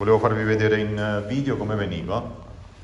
Volevo farvi vedere in video come veniva.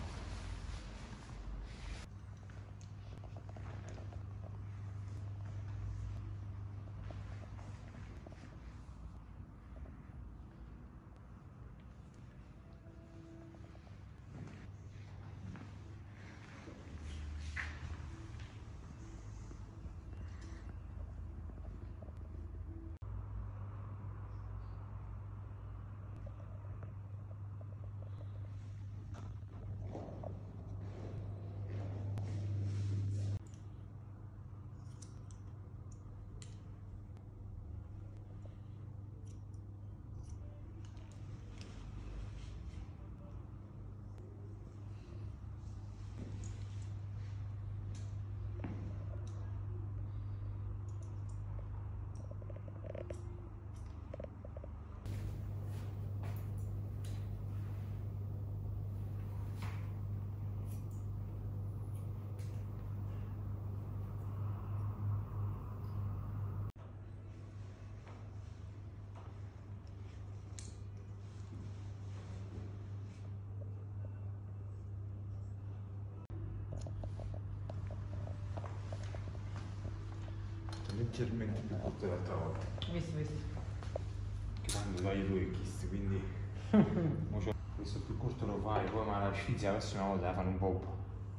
Leggermente più corto dell'altra volta. Visto. Che tanto dai lui chist, quindi questo più corto lo fai, poi ma la sfizia la prossima volta la fanno un bob.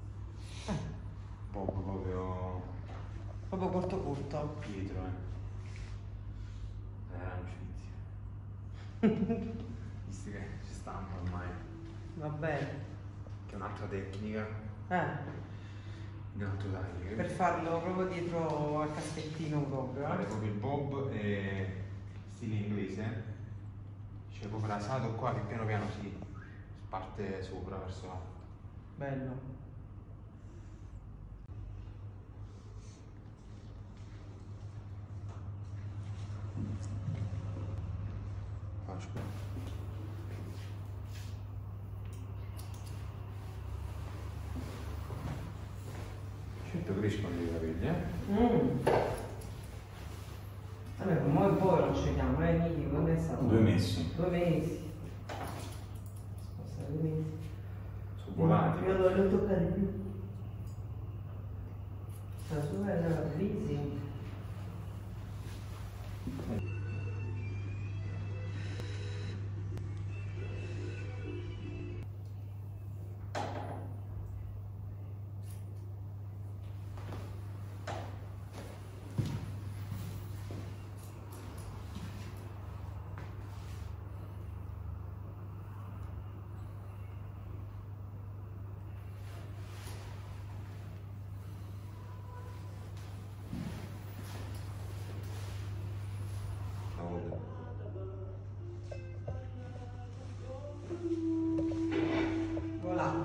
Bob proprio Corto. dietro, era una sfizia. Visto che ci stanno ormai. Va bene. Che è un'altra tecnica, un altro taglio. Per farlo proprio dietro al caschettino proprio. Fare proprio il bob stile inglese, c'è proprio l'asato qua che piano piano si parte sopra verso l'alto. Bello. Faccio. Certo crescono i capelli, Vabbè, ma poi non scegliamo, Niki, quando è stato? 2 mesi. 2 mesi. Sposta 2 mesi. Sono volati. Io non lo toccare più. Sta super bellissimo. Voilà.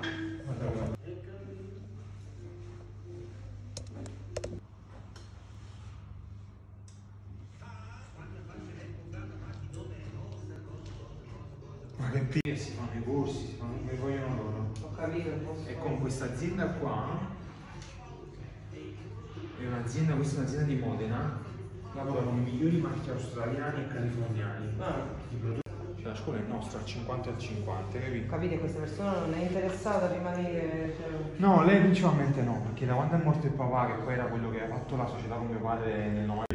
Ma che pia si fanno i corsi, si fanno come vogliono loro. Ho capito. E con questa azienda qua, è un'azienda, questa è un'azienda di Modena, lavorano con i migliori marchi australiani e californiani. Cioè la scuola è nostra al 50 al 50, capito? Capite, questa persona non è interessata a rimanere. No, lei principalmente no, perché da quando è morto il papà, che poi era quello che ha fatto la società con mio padre nel 90.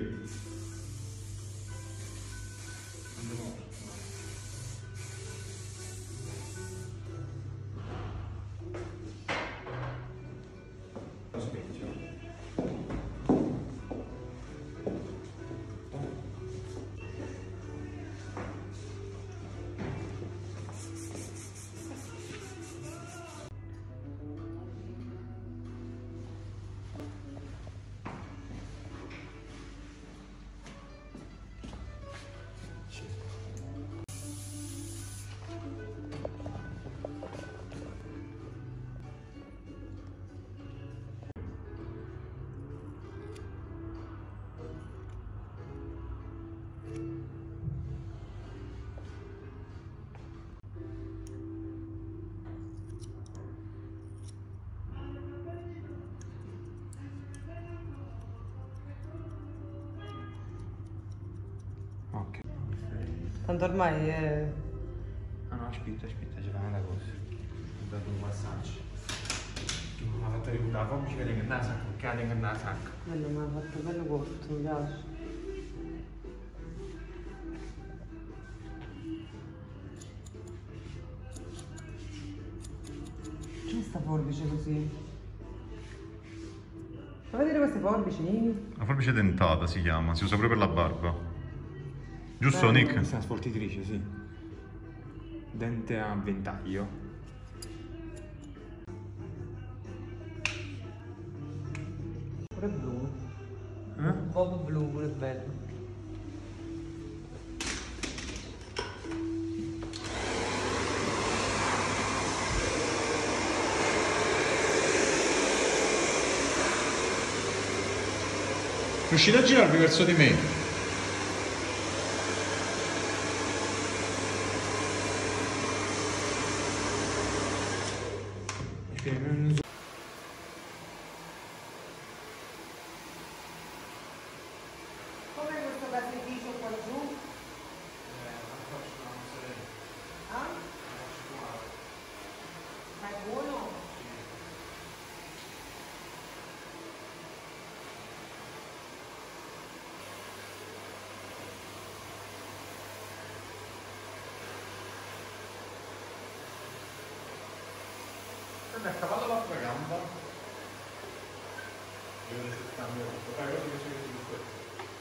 Ok. Tanto ormai è. Ah no, aspetta, c'è una cosa. Ho dato un massaggio. Mi ha fatto ricordare la forbice che tengo nella sacca, perché la tengo nella sacca. Bello, mi ha fatto bello corto, mi piace. C'è sta forbice così? Fai vedere queste forbici? La forbice dentata si chiama, si usa proprio per la barba. Giusto, Nick? Questa è una sportitrice, sì. Dente a ventaglio. Pure blu. Eh? Bob blu, pure bello. Riuscite a girarvi verso di me? Com'è questo caseificio qua giù? Ah? Ma è buono? A cavallo l'altra gamba. Io adesso cambio. Guarda che c'è questo.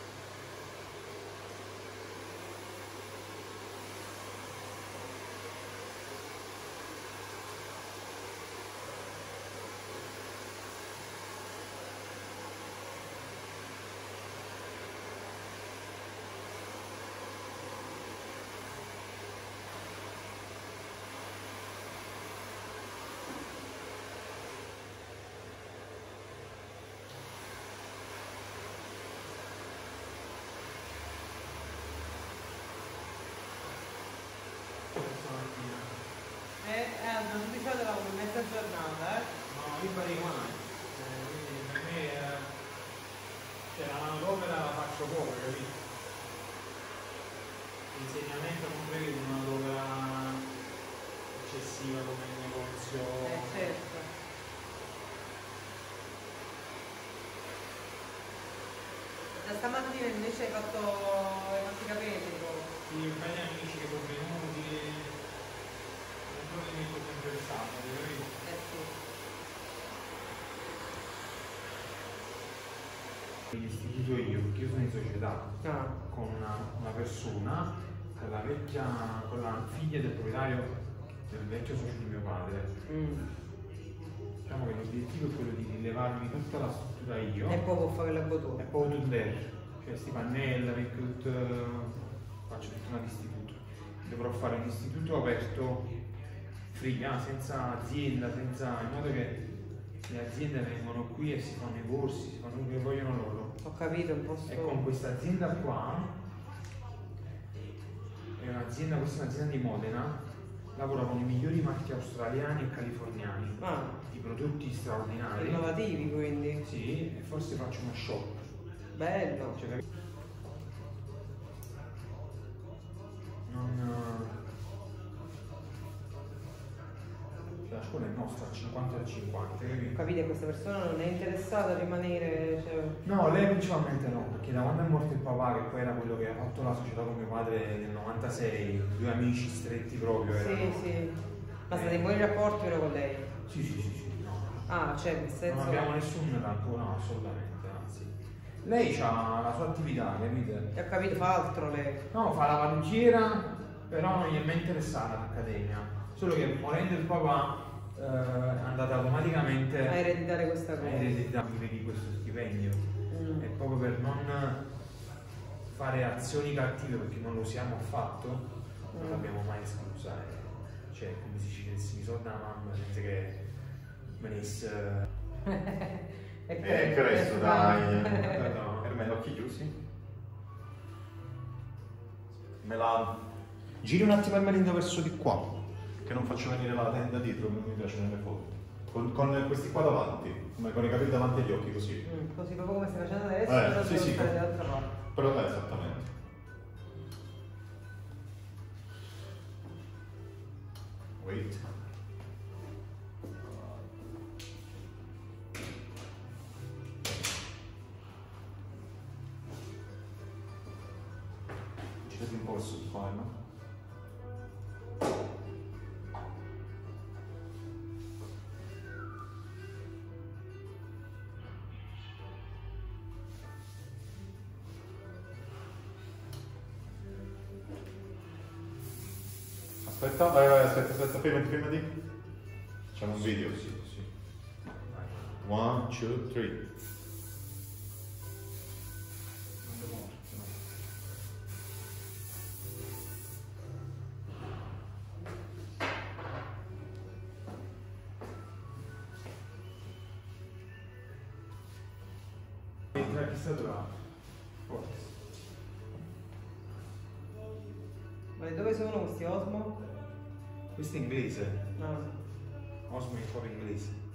Non di solito lavoro mezza giornata, No, io farei mai. Quindi per me cioè, la manodopera la faccio poco, capito? L'insegnamento non prevedo una manodopera eccessiva come il negozio. certo. Da stamattina invece hai fatto i capelli proprio. Sì, ho beni amici che sono venuti, non li metto sempre il sabato, capito? Sì. L'istituto io, perché io sono in società Ah. con una persona, con la figlia del proprietario del vecchio socio di mio padre. Diciamo che l'obiettivo è quello di rilevarmi tutta la struttura io E poi può fare la e bottone. poi tutto there, cioè sti pannella, faccio tutto un istituto. Dovrò fare un istituto aperto free, senza azienda, in modo che le aziende vengono qui e si fanno i corsi, si fanno quello che vogliono loro. Ho capito, un posto. E con questa azienda qua, questa è un'azienda di Modena, lavora con i migliori marchi australiani e californiani, di prodotti straordinari. Innovativi quindi. Sì, e forse faccio uno shop. Bello. Cioè, la scuola è nostra, al 50 al 50, capito? Capite, questa persona non è interessata a rimanere. Cioè... No, lei principalmente no, perché da quando è morto il papà, che poi era quello che ha fatto la società con mio padre nel 96, due amici stretti proprio erano. Sì. Ma state in buoni rapporti però con lei? Sì, no. Ah, cioè nel senso. Non abbiamo nessun rancore, no, assolutamente, anzi. Lei ha la sua attività, capite? Ho capito, fa altro lei. No, fa la parrucchiera, però non gli è mai interessata l'accademia. Solo che morendo il papà è andata automaticamente A ereditare questa cosa. a ereditare di questo stipendio. E proprio per non fare azioni cattive, perché non lo siamo affatto, non l'abbiamo mai esclusa. Cioè, come se ci chiedessimo i soldi alla mamma senza che venisse. Questo dai. No. Per me occhi chiusi. Me la giri un attimo il melindo verso di qua, che non faccio venire la tenda dietro come mi piace nelle foto. Con questi qua davanti, come con i capelli davanti agli occhi così. Così proprio come stai facendo adesso, però sì, devo sì. stare dall'altra parte. Però esattamente. Wait. Girati un po' verso di qua, no? Aspetta, vai, aspetta, fermati. Facciamo un video. Sì. 1, 2, 3. Non devo morto, no. Entra chi sta durando. Forte. Ma di dove sono questi Osmo? Questo è inglese. No. Osmo è proprio inglese.